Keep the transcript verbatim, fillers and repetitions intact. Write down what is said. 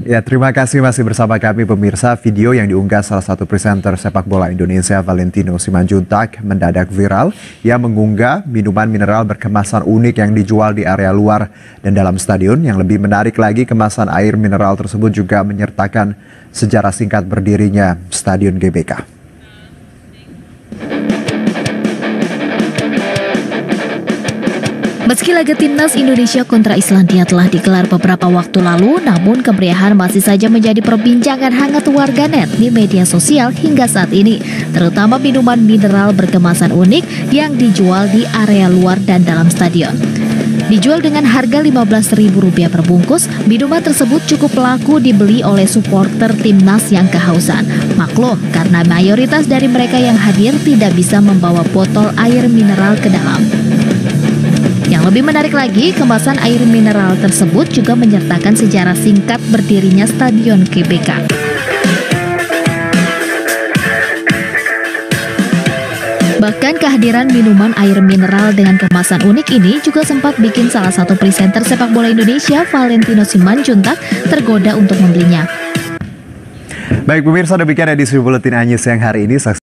Ya, terima kasih masih bersama kami pemirsa. Video yang diunggah salah satu presenter sepak bola Indonesia, Valentino Simanjuntak, mendadak viral. Ia mengunggah minuman mineral berkemasan unik yang dijual di area luar dan dalam stadion. Yang lebih menarik lagi, kemasan air mineral tersebut juga menyertakan sejarah singkat berdirinya Stadion G B K. Meski laga timnas Indonesia kontra Islandia telah digelar beberapa waktu lalu, namun kemeriahan masih saja menjadi perbincangan hangat warganet di media sosial hingga saat ini, terutama minuman mineral berkemasan unik yang dijual di area luar dan dalam stadion. Dijual dengan harga lima belas ribu rupiah per bungkus, minuman tersebut cukup laku dibeli oleh supporter timnas yang kehausan. Maklum, karena mayoritas dari mereka yang hadir tidak bisa membawa botol air mineral ke dalam. Yang lebih menarik lagi, kemasan air mineral tersebut juga menyertakan sejarah singkat berdirinya Stadion G B K. Bahkan kehadiran minuman air mineral dengan kemasan unik ini juga sempat bikin salah satu presenter sepak bola Indonesia, Valentino Simanjuntak, tergoda untuk membelinya. Baik pemirsa, demikian edisi Buletin Anyis yang hari ini.